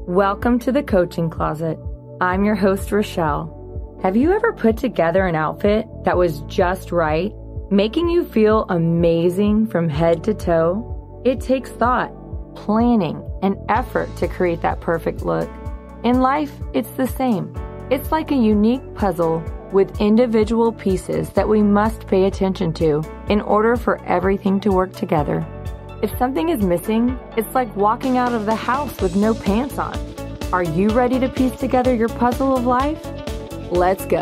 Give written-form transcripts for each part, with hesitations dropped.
Welcome to the Coaching Closet. I'm your host, Rochelle. Have you ever put together an outfit that was just right, making you feel amazing from head to toe? It takes thought, planning, and effort to create that perfect look. In life, it's the same. It's like a unique puzzle with individual pieces that we must pay attention to in order for everything to work together. If something is missing, it's like walking out of the house with no pants on. Are you ready to piece together your puzzle of life? Let's go.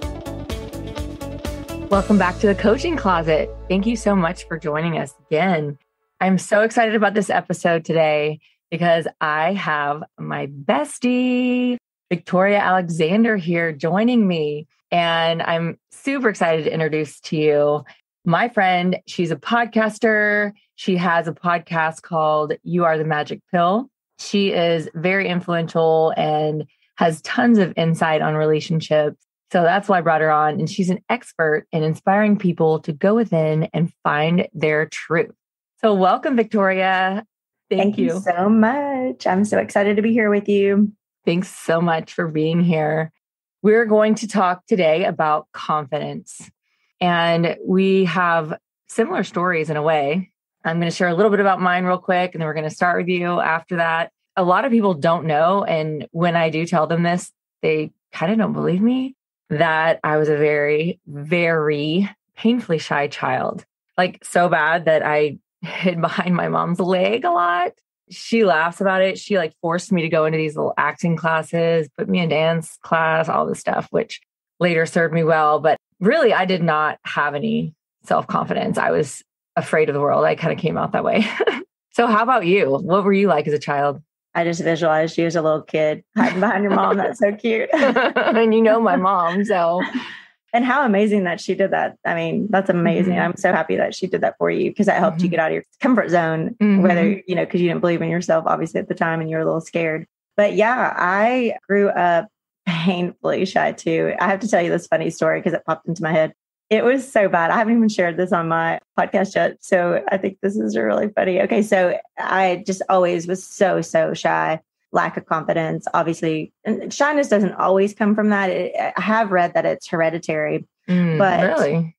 Welcome back to the Coaching Closet. Thank you so much for joining us again. I'm so excited about this episode today because I have my bestie, Victoria Alexander, here joining me. And I'm super excited to introduce to you my friend. She's a podcaster. She has a podcast called You Are the Magic Pill. She is very influential and has tons of insight on relationships. So that's why I brought her on. And she's an expert in inspiring people to go within and find their truth. So welcome, Victoria. Thank you so much. I'm so excited to be here with you. Thanks so much for being here. We're going to talk today about confidence. And we have similar stories in a way. I'm going to share a little bit about mine real quick, and then we're going to start with you after that. A lot of people don't know, and when I do tell them this, they kind of don't believe me, that I was a very, very painfully shy child. Like so bad that I hid behind my mom's leg a lot. She laughs about it. She forced me to go into these little acting classes, put me in dance class, all this stuff, which later served me well. But really, I did not have any self-confidence. I was afraid of the world. I kind of came out that way. So how about you? What were you like as a child? I just visualized you as a little kid hiding behind your mom. That's so cute. And you know my mom, so. And how amazing that she did that. I mean, that's amazing. Mm-hmm. I'm so happy that she did that for you because that helped you get out of your comfort zone, whether, because you didn't believe in yourself, obviously at the time, and you were a little scared. But yeah, I grew up painfully shy too. I have to tell you this funny story because it popped into my head. It was so bad. I haven't even shared this on my podcast yet. So I think this is really funny. Okay. So I just always was so shy, lack of confidence, obviously. And shyness doesn't always come from that. I have read that it's hereditary. But really?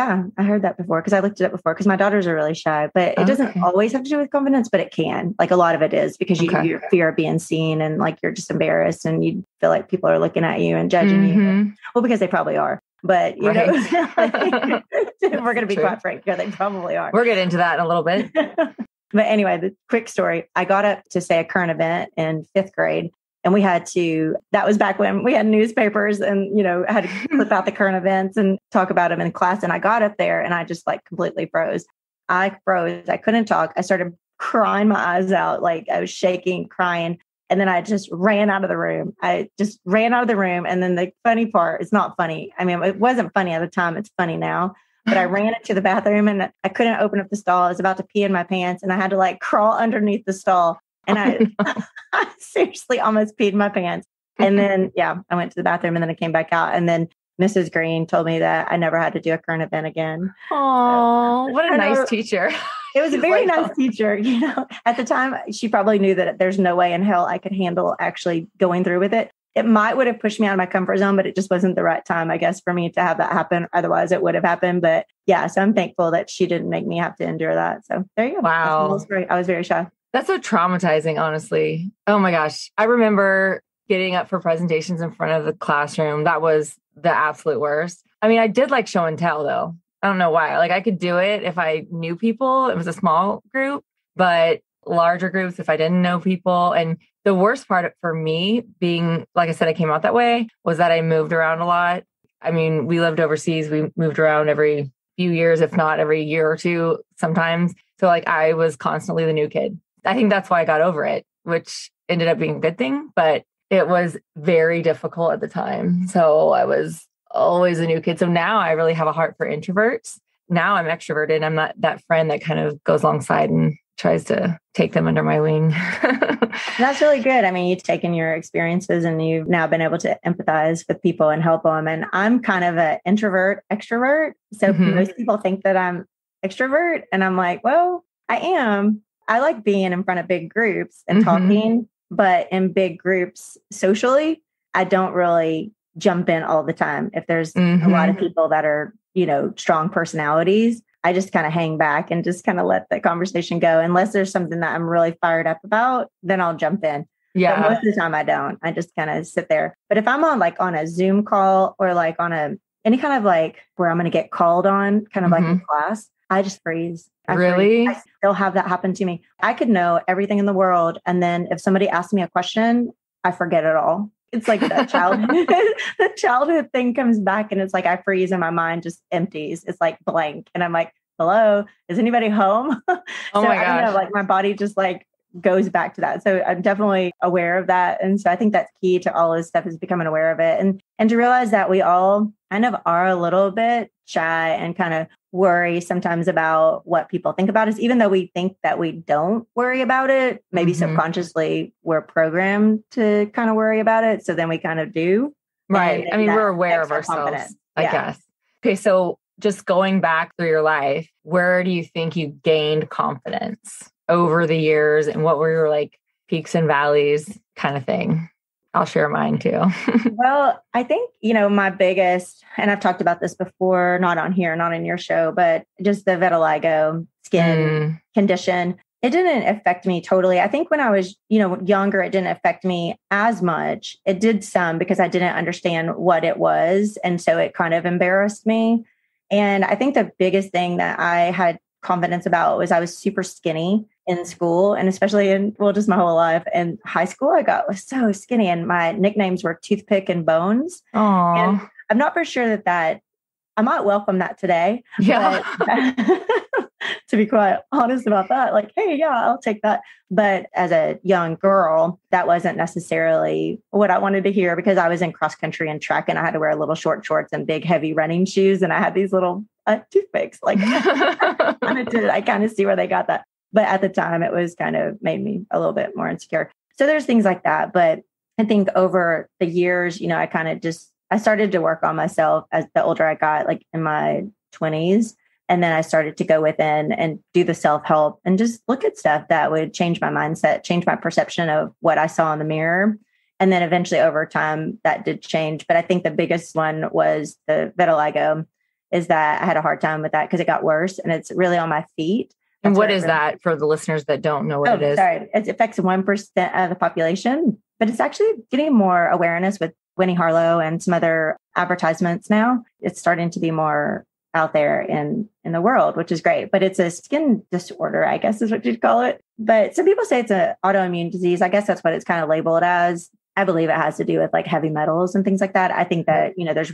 I heard that before because I looked it up before because my daughters are really shy, but it doesn't always have to do with confidence, but it can. Like a lot of it is because you fear of being seen and you're just embarrassed and you feel like people are looking at you and judging you. Well, because they probably are. But, you know, we're going to be quite frank. Yeah, they probably are. We'll get into that in a little bit. But anyway, the quick story, I got up to say a current event in 5th grade. And that was back when we had newspapers and, had to clip out the current events and talk about them in class. And I got up there and I just completely froze. I froze. I couldn't talk. I started crying my eyes out. I was shaking, crying. And then I just ran out of the room. And then the funny part, it's not funny. I mean, it wasn't funny at the time. It's funny now. But I ran into the bathroom and I couldn't open up the stall. I was about to pee in my pants and I had to crawl underneath the stall. And I seriously almost peed in my pants. And then, I went to the bathroom and then I came back out. And then Mrs. Green told me that I never had to do a current event again. Oh, what a nice teacher. It was a very nice teacher. At the time, she probably knew that there's no way in hell I could handle actually going through with it. It would have pushed me out of my comfort zone, but it just wasn't the right time, I guess, for me to have that happen. Otherwise, it would have happened. But so I'm thankful that she didn't make me have to endure that. So there you go. Wow. I was very shy. That's so traumatizing, honestly. Oh my gosh. I remember getting up for presentations in front of the classroom. That was the absolute worst. I mean, I did show and tell though. I don't know why. I could do it if I knew people. It was a small group, but larger groups if I didn't know people. And the worst part for me being, like I said, I came out that way, was that I moved around a lot. I mean, we lived overseas. We moved around every few years, if not every year or two sometimes. So I was constantly the new kid. I think that's why I got over it, which ended up being a good thing, but it was very difficult at the time. So I was always a new kid. So now I really have a heart for introverts. Now I'm extroverted. I'm not that friend that kind of goes alongside and tries to take them under my wing. That's really good. I mean, you've taken your experiences and you've now been able to empathize with people and help them. And I'm kind of an introvert, extrovert. So most people think that I'm extrovert. And I'm like, well, I am. I like being in front of big groups and talking. but in big groups socially, I don't really jump in all the time. If there's a lot of people that are, strong personalities, I just kind of hang back and just kind of let the conversation go. Unless there's something that I'm really fired up about, then I'll jump in. Yeah. But most of the time I don't. I just kind of sit there. But if I'm on a Zoom call or like on any kind of like where I'm going to get called on, kind of like in class, I just freeze. Really? I still have that happen to me. I could know everything in the world. And then if somebody asks me a question, I forget it all. It's like that the childhood thing comes back and it's like I freeze and my mind just empties. It's like blank. And I'm like, hello, is anybody home? Oh my gosh. I don't know, like my body just like goes back to that. So I'm definitely aware of that. And so I think that's key to all this stuff is becoming aware of it and to realize that we all kind of are a little bit shy and kind of worry sometimes about what people think about us, even though we think that we don't worry about it. Maybe subconsciously we're programmed to kind of worry about it. So then we kind of do. Right. I mean, we're aware of ourselves, I guess. Okay. So just going back through your life, where do you think you gained confidence over the years and what were your like peaks and valleys kind of thing? I'll share mine too. Well, I think, my biggest, and I've talked about this before, not on here, not in your show, but just the vitiligo skin condition. It didn't affect me totally. I think when I was, younger, it didn't affect me as much. It did some because I didn't understand what it was. And so it kind of embarrassed me. And I think the biggest thing that I had confidence about was I was super skinny in school and especially just my whole life. In high school, was so skinny and my nicknames were Toothpick and Bones. Aww. And I'm not for sure that I might welcome that today. Yeah. To be quite honest about that, like, hey, yeah, I'll take that. But as a young girl, that wasn't necessarily what I wanted to hear because I was in cross country and track and I had to wear little short shorts and big, heavy running shoes. And I had these little toothpicks. Like, I kind of see where they got that. But at the time, it was kind of made me a little bit more insecure. So there's things like that. But I think over the years, I kind of I started to work on myself as the older I got, like in my 20s. And then I started to go within and do the self-help and just look at stuff that would change my mindset, change my perception of what I saw in the mirror. And then eventually over time that did change. But I think the biggest one was the vitiligo, is that I had a hard time with that because it got worse and it's really on my feet. And what is that for the listeners that don't know what it is? Sorry. It affects 1% of the population, but it's actually getting more awareness with Winnie Harlow and some other advertisements now. It's starting to be more out there in the world, which is great. But it's a skin disorder, I guess is what you'd call it. But some people say it's an autoimmune disease. I guess that's what it's kind of labeled as. I believe it has to do with like heavy metals and things like that. I think that, there's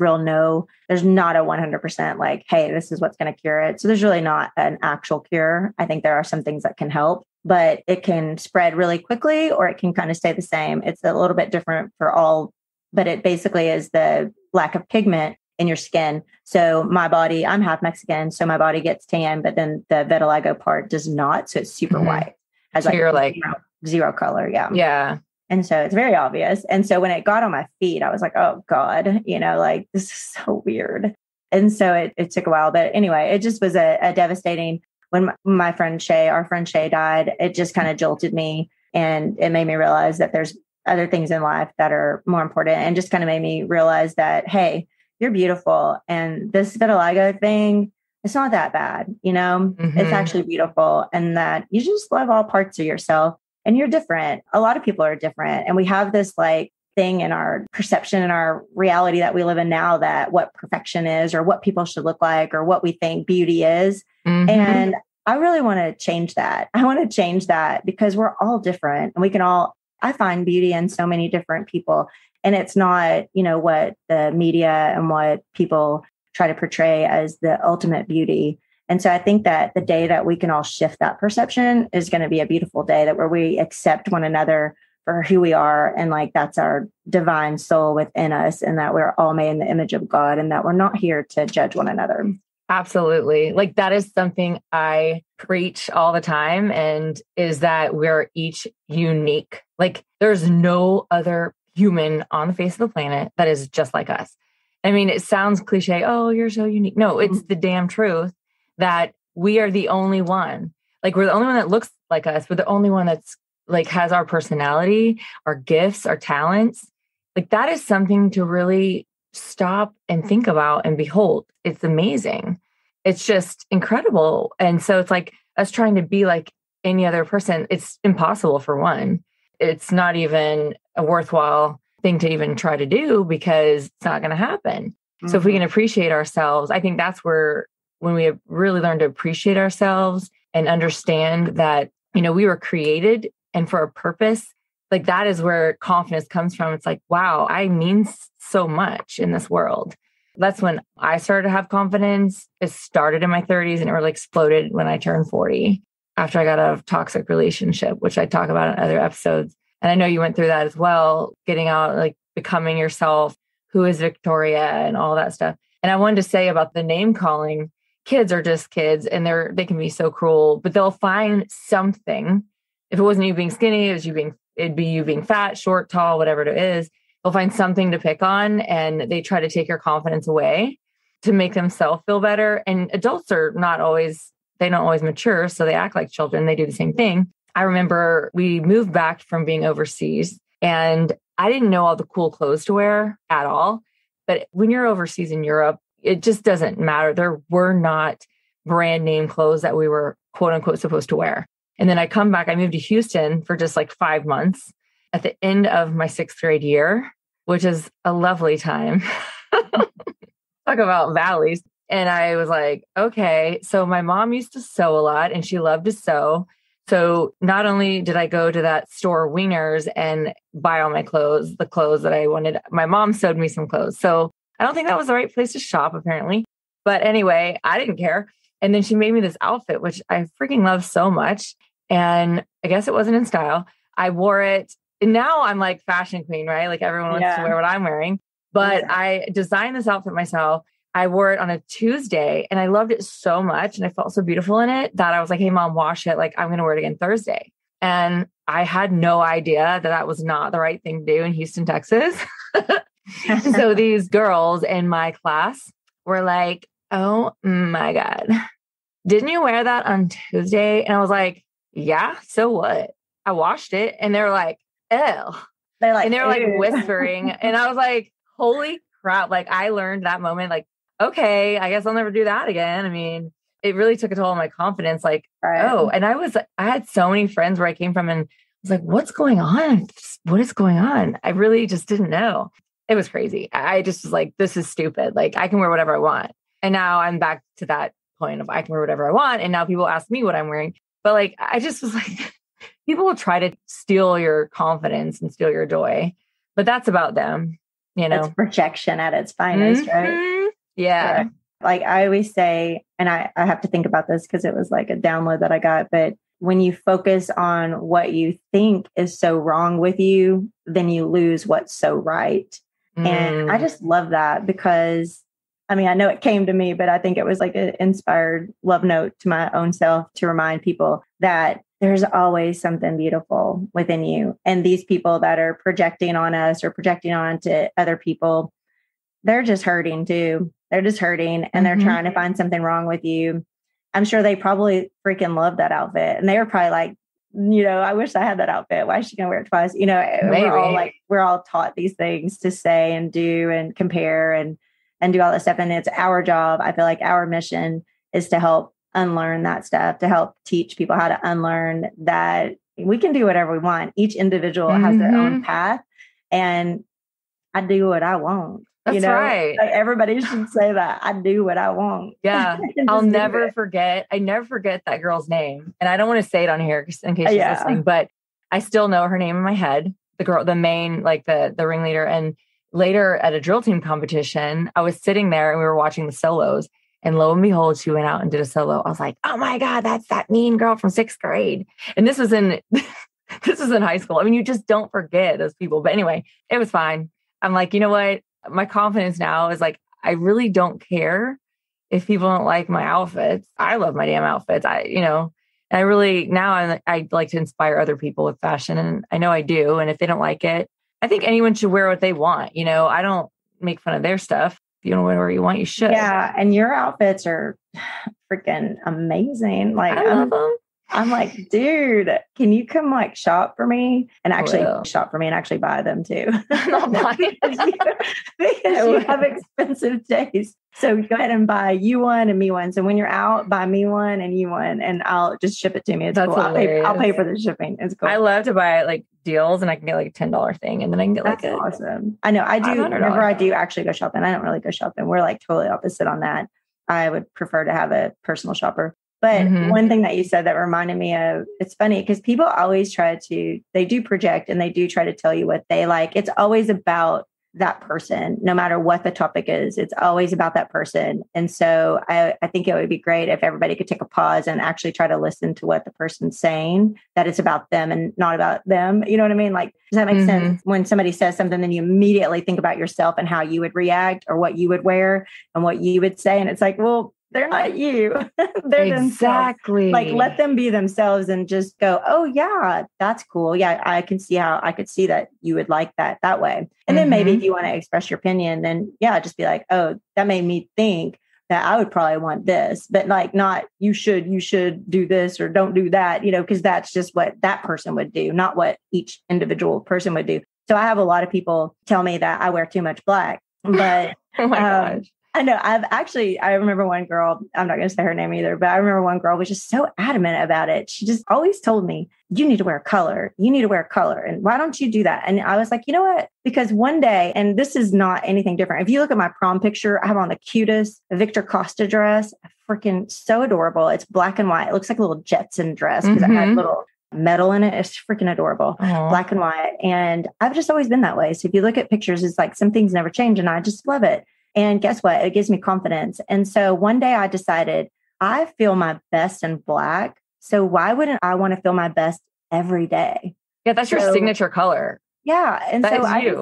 not a 100% like, hey, this is what's going to cure it. So there's really not an actual cure. I think there are some things that can help, but it can spread really quickly or it can kind of stay the same. It's a little bit different for all, but it basically is the lack of pigment in your skin. So my body, I'm half Mexican, so my body gets tan, but then the vitiligo part does not. So it's super white. Has so you're like zero color. Yeah. Yeah. And so it's very obvious. And so when it got on my feet, I was like, oh God, like this is so weird. And so it took a while, but anyway, it just was a devastating, when my friend Shay, our friend Shay died, it just kind of jolted me and it made me realize that there's other things in life that are more important and just kind of made me realize that, hey, you're beautiful. And this vitiligo thing, it's not that bad. It's actually beautiful. And that you just love all parts of yourself and you're different. A lot of people are different. And we have this like thing in our perception and our reality that we live in now that what perfection is or what people should look like or what we think beauty is. And I really want to change that. I want to change that because we're all different and I find beauty in so many different people. And it's not, what the media and what people try to portray as the ultimate beauty. And so I think that the day that we can all shift that perception is going to be a beautiful day where we accept one another for who we are. And like, that's our divine soul within us and that we're all made in the image of God and that we're not here to judge one another. Absolutely. Like that is something I preach all the time and is that we're each unique. Like there's no other human on the face of the planet that is just like us. I mean, it sounds cliche. Oh, you're so unique. No, it's the damn truth that we are the only one. Like we're the only one that looks like us. We're the only one that's like has our personality, our gifts, our talents. Like that is something to really stop and think about and behold. It's amazing. It's just incredible. And so it's like us trying to be like any other person. It's impossible for one. It's not even a worthwhile thing to even try to do because it's not going to happen. Mm-hmm. So if we can appreciate ourselves, I think that's where when we really learn to appreciate ourselves and understand that, you know, we were created and for a purpose, like that is where confidence comes from. It's like, wow, I mean so much in this world. That's when I started to have confidence. It started in my 30s and it really exploded when I turned 40 after I got out of a toxic relationship, which I talk about in other episodes. And I know you went through that as well, getting out, like becoming yourself, who is Victoria and all that stuff. And I wanted to say about the name calling, kids are just kids and they can be so cruel, but they'll find something. If it wasn't you being skinny, it'd be you being fat, short, tall, whatever it is. They'll find something to pick on and they try to take your confidence away to make themselves feel better. And adults are they don't always mature. So they act like children. They do the same thing. I remember we moved back from being overseas and I didn't know all the cool clothes to wear at all. But when you're overseas in Europe, it just doesn't matter. There were not brand name clothes that we were quote unquote supposed to wear. And then I come back, I moved to Houston for just like 5 months at the end of my 6th grade year, which is a lovely time. Talk about valleys. And I was like, okay. So my mom used to sew a lot and she loved to sew. So not only did I go to that store Wieners and buy all my clothes, the clothes that I wanted, my mom sewed me some clothes. So I don't think that was the right place to shop apparently. But anyway, I didn't care. And then she made me this outfit, which I freaking love so much. And I guess it wasn't in style. I wore it. And now I'm like fashion queen, right? Like everyone wants to wear what I'm wearing. But I designed this outfit myself. I wore it on a Tuesday and I loved it so much. And I felt so beautiful in it that I was like, hey, mom, wash it. Like I'm going to wear it again Thursday. And I had no idea that was not the right thing to do in Houston, Texas. So these girls in my class were like, oh my God, didn't you wear that on Tuesday? And I was like, yeah, so what? I washed it. And they were like, oh, they were like whispering. And I was like, holy crap. Like I learned that moment, like, okay, I guess I'll never do that again. I mean, it really took a toll on my confidence. Like, oh, and I had so many friends where I came from and I was like, what's going on? What is going on? I really just didn't know. It was crazy. I just was like, this is stupid. Like I can wear whatever I want. And now I'm back to that point of I can wear whatever I want. And now people ask me what I'm wearing. But like, I just was like, people will try to steal your confidence and steal your joy, but that's about them, you know. It's projection at its finest, right? Yeah. Like I always say, and I have to think about this because it was like a download that I got, but when you focus on what you think is so wrong with you, then you lose what's so right. And I just love that because, I mean, I know it came to me, but I think it was like an inspired love note to my own self to remind people that there's always something beautiful within you. And these people that are projecting on us or projecting on to other people, they're just hurting too. They're just hurting and they're trying to find something wrong with you. I'm sure they probably freaking love that outfit. And they were probably like, you know, I wish I had that outfit. Why is she going to wear it twice? You know, we're all taught these things to say and do and compare and do all that stuff. And it's our job. I feel like our mission is to help unlearn that stuff, to help teach people how to unlearn that we can do whatever we want. Each individual has their own path and I do what I want. That's right. Like everybody should say that. I do what I want. Yeah. I'll never forget. I never forget that girl's name. And I don't want to say it on here in case she's listening, but I still know her name in my head. The girl, the main, like the ringleader. And later at a drill team competition, I was sitting there and we were watching the solos. And lo and behold, she went out and did a solo. I was like, oh my God, that's that mean girl from 6th grade. And this was in high school. I mean, you just don't forget those people. But anyway, it was fine. I'm like, you know what? My confidence now is like, I really don't care if people don't like my outfits. I love my damn outfits. I really, now I like to inspire other people with fashion and I know I do. And if they don't like it, I think anyone should wear what they want. You know, I don't make fun of their stuff. If you don't wear whatever you want, you should. Yeah. And your outfits are freaking amazing. Like I love them. I'm like, dude, can you come like shop for me and actually shop for me and actually buy them too? Not buying because you have expensive taste. So go ahead and buy you one and me one. So when you're out, buy me one and you one, and I'll just ship it to me. It's That's cool. hilarious. I'll pay for the shipping. It's cool. I love to buy like deals, and I can get like a $10 thing, and then I can get like awesome. I know I do. Whenever I do actually go shopping, I don't really go shopping. We're like totally opposite on that. I would prefer to have a personal shopper. But one thing that you said that reminded me of, it's funny because people always they do project and they do try to tell you what they like. It's always about that person, no matter what the topic is. It's always about that person. And so I think it would be great if everybody could take a pause and actually try to listen to what the person's saying, that it's about them and not about them. You know what I mean? Like, does that make sense? When somebody says something, then you immediately think about yourself and how you would react or what you would wear and what you would say. And it's like, well, they're not you. They're exactly themselves. Like, let them be themselves and just go, oh yeah, that's cool. Yeah, I could see that you would like that way. And then maybe if you want to express your opinion, then yeah, just be like, oh, that made me think that I would probably want this, but like not, you should do this or don't do that, because that's just what that person would do, not what each individual person would do. So I have a lot of people tell me that I wear too much black, but oh my gosh. I know I remember one girl, I'm not going to say her name either, but I remember one girl was just so adamant about it. She just always told me, you need to wear color. You need to wear color. And why don't you do that? And I was like, you know what? Because one day, and this is not anything different. If you look at my prom picture, I have on the cutest Victor Costa dress, freaking so adorable. It's black and white. It looks like a little Jetson dress because it had little metal in it. It's freaking adorable. Black and white. And I've just always been that way. So if you look at pictures, it's like some things never change. And I just love it. And guess what? It gives me confidence. And so one day I decided I feel my best in black. So why wouldn't I want to feel my best every day? Yeah, that's your signature color. Yeah. And that so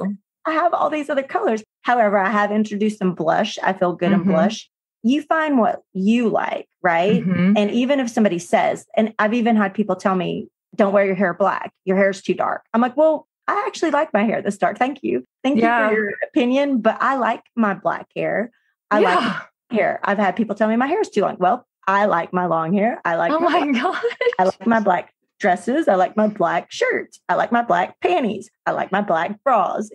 I have all these other colors. However, I have introduced some blush. I feel good in blush. You find what you like, right? And even if somebody says, and I've even had people tell me, don't wear your hair black. Your hair's too dark. I'm like, well, I actually like my hair this dark. Thank you. Thank you for your opinion, but I like my black hair. I like my hair. I've had people tell me my hair is too long. Well, I like my long hair. I like God. I like my black dresses. I like my black shirts. I like my black panties. I like my black bras.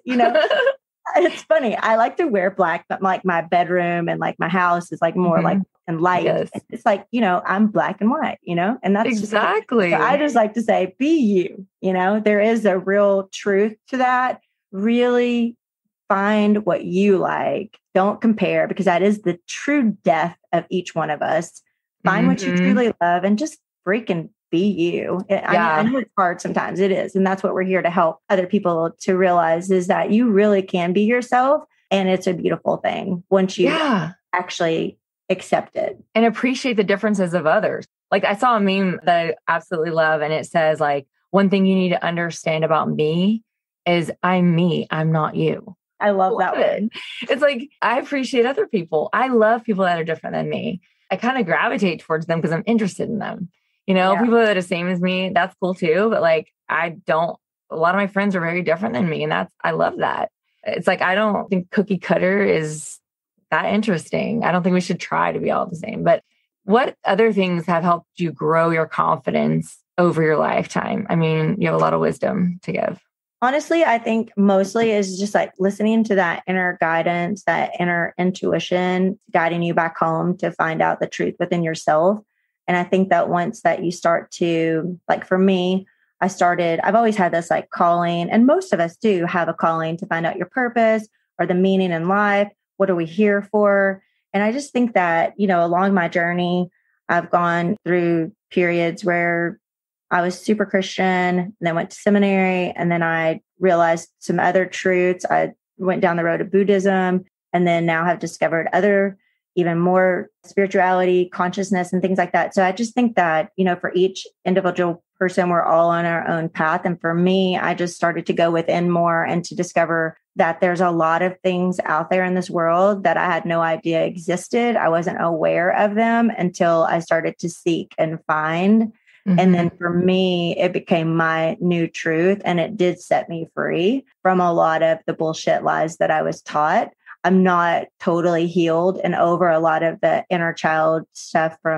It's funny. I like to wear black, but like my bedroom and like my house is like more like and light. Yes. It's like, I'm black and white, and that's exactly. So I just like to say, be you, there is a real truth to that. Really find what you like. Don't compare, because that is the true death of each one of us. Find what you truly love and just freaking be you. I know it's hard sometimes. It is. And that's what we're here to help other people to realize, is that you really can be yourself. And it's a beautiful thing once you actually accept it. And appreciate the differences of others. Like, I saw a meme that I absolutely love. And it says, like, one thing you need to understand about me is I'm me. I'm not you. I love that one. It's like, I appreciate other people. I love people that are different than me. I kind of gravitate towards them because I'm interested in them. People that are the same as me, that's cool too. But like, a lot of my friends are very different than me. And I love that. It's like, I don't think cookie cutter is that interesting. I don't think we should try to be all the same. But what other things have helped you grow your confidence over your lifetime? I mean, you have a lot of wisdom to give. Honestly, I think mostly is just like listening to that inner guidance, that inner intuition, guiding you back home to find out the truth within yourself. And I think that once that you start to, like for me, I've always had this like calling, and most of us do have a calling to find out your purpose or the meaning in life. What are we here for? And I just think that, along my journey, I've gone through periods where I was super Christian, and then went to seminary, and then I realized some other truths. I went down the road of Buddhism, and then now have discovered other, even more spirituality, consciousness, and things like that. So I just think that, for each individual person, we're all on our own path. And for me, I just started to go within more and to discover that there's a lot of things out there in this world that I had no idea existed. I wasn't aware of them until I started to seek and find. And then for me, it became my new truth, and it did set me free from a lot of the bullshit lies that I was taught. I'm not totally healed and over a lot of the inner child stuff from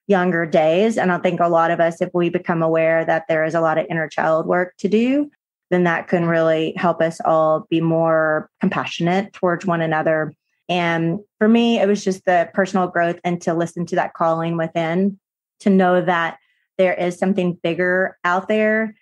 younger days. And I think a lot of us, if we become aware that there is a lot of inner child work to do, then that can really help us all be more compassionate towards one another. And for me, it was just the personal growth and to listen to that calling within, to know that there is something bigger out there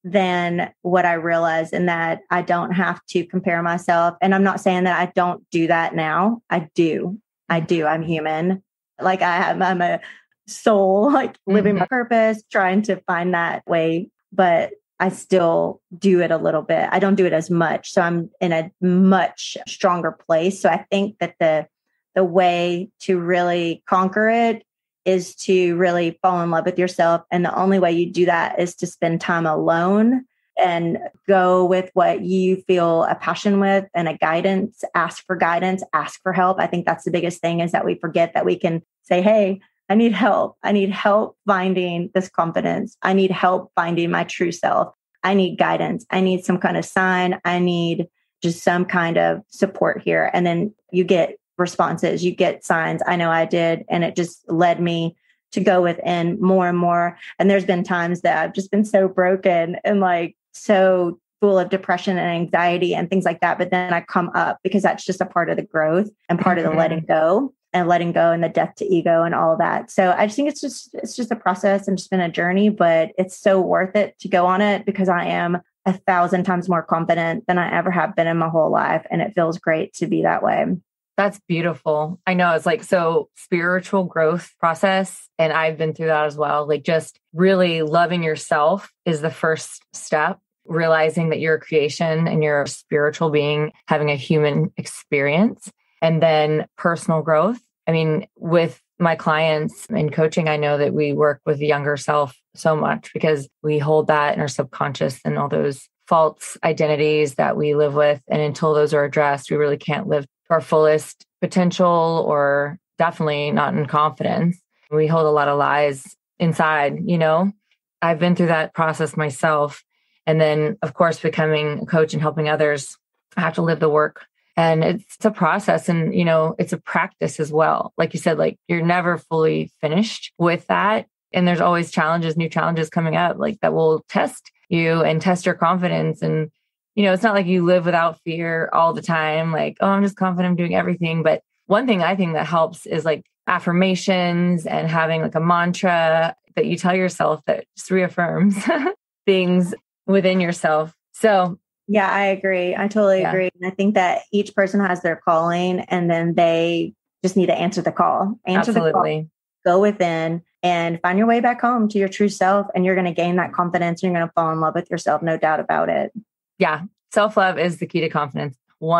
than what I realized, and that I don't have to compare myself. And I'm not saying that I don't do that now. I do. I'm human. Like I'm a soul, like living my purpose, trying to find that way. But I still do it a little bit. I don't do it as much. So I'm in a much stronger place. So I think that the way to really conquer it is to really fall in love with yourself. And the only way you do that is to spend time alone and go with what you feel a passion with and a guidance, ask for help. I think that's the biggest thing, is that we forget that we can say, hey, I need help. I need help finding this confidence. I need help finding my true self. I need guidance. I need some kind of sign. I need just some kind of support here. And then you get responses, you get signs. I know I did. And it just led me to go within more and more. And there's been times that I've just been so broken and like so full of depression and anxiety and things like that. But then I come up, because that's just a part of the growth and part of the letting go and the death to ego and all that. So I just think it's just a process and just been a journey, but it's so worth it to go on it, because I am 1,000 times more confident than I ever have been in my whole life. And it feels great to be that way. That's beautiful. I know, it's like, so spiritual growth process. And I've been through that as well. Like, just really loving yourself is the first step. Realizing that you're a creation and you're a spiritual being having a human experience. And then personal growth. I mean, with my clients in coaching, I know that we work with the younger self so much, because we hold that in our subconscious and all those false identities that we live with. And until those are addressed, we really can't live to our fullest potential, or definitely not in confidence. We hold a lot of lies inside, you know. I've been through that process myself. And then, of course, becoming a coach and helping others, I have to live the work. And it's a process, and, you know, it's a practice as well. Like you said, like, you're never fully finished with that. And there's always challenges, new challenges coming up, like, that will test you and test your confidence. And, you know, it's not like you live without fear all the time. Like, oh, I'm just confident I'm doing everything. But one thing I think that helps is like affirmations and having like a mantra that you tell yourself that just reaffirms things within yourself. So yeah, I agree. I totally agree. And I think that each person has their calling, and then they just need to answer the call. The call, go within and find your way back home to your true self. And you're going to gain that confidence, and you're going to fall in love with yourself. No doubt about it. Yeah. Self-love is the key to confidence.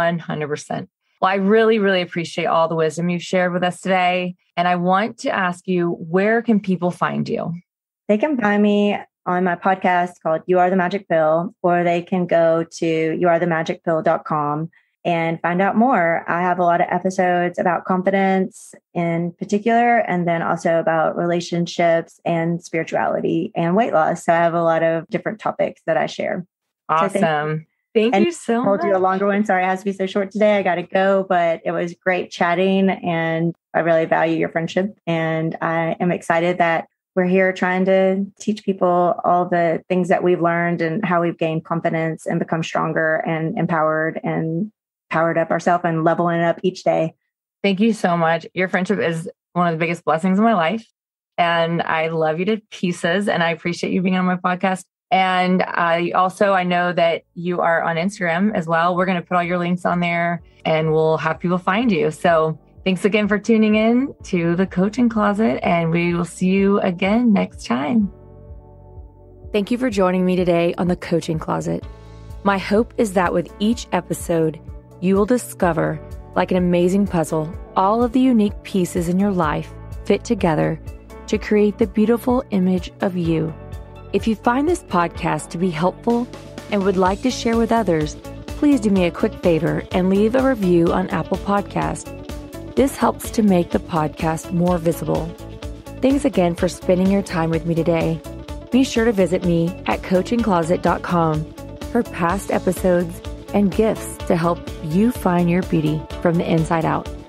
100%. Well, I really, really appreciate all the wisdom you've shared with us today. And I want to ask you, where can people find you? They can find me on my podcast called You Are the Magic Pill, or they can go to youarethemagicpill.com and find out more. I have a lot of episodes about confidence in particular, and then also about relationships and spirituality and weight loss. So I have a lot of different topics that I share. Awesome. So thank you so much. I told you a longer one. Sorry, it has to be so short today. I got to go, but it was great chatting, and I really value your friendship. And I am excited that we're here trying to teach people all the things that we've learned and how we've gained confidence and become stronger and empowered and powered up ourselves and leveling up each day. Thank you so much. Your friendship is one of the biggest blessings in my life. And I love you to pieces. And I appreciate you being on my podcast. And I know that you are on Instagram as well. We're going to put all your links on there, and we'll have people find you. So thanks again for tuning in to the Coaching Closet, and we will see you again next time. Thank you for joining me today on the Coaching Closet. My hope is that with each episode, you will discover, like an amazing puzzle, all of the unique pieces in your life fit together to create the beautiful image of you. If you find this podcast to be helpful and would like to share with others, please do me a quick favor and leave a review on Apple Podcasts. This helps to make the podcast more visible. Thanks again for spending your time with me today. Be sure to visit me at coachingcloset.com for past episodes and gifts to help you find your beauty from the inside out.